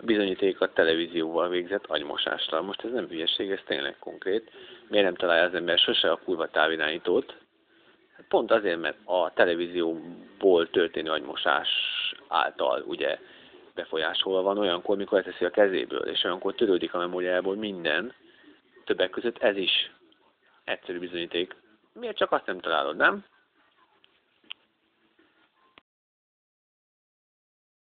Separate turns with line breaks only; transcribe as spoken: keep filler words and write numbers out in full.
bizonyíték a televízióval végzett agymosásra. Most ez nem hülyeség, ez tényleg konkrét. Miért nem találja az ember sose a kurva távirányítót? Pont azért, mert a televízióból történő agymosás által ugye befolyásolva van olyankor, mikor elteszi a kezéből, és olyankor törődik a memóriából minden, többek között ez is egyszerű bizonyíték. Miért csak azt nem találod, nem?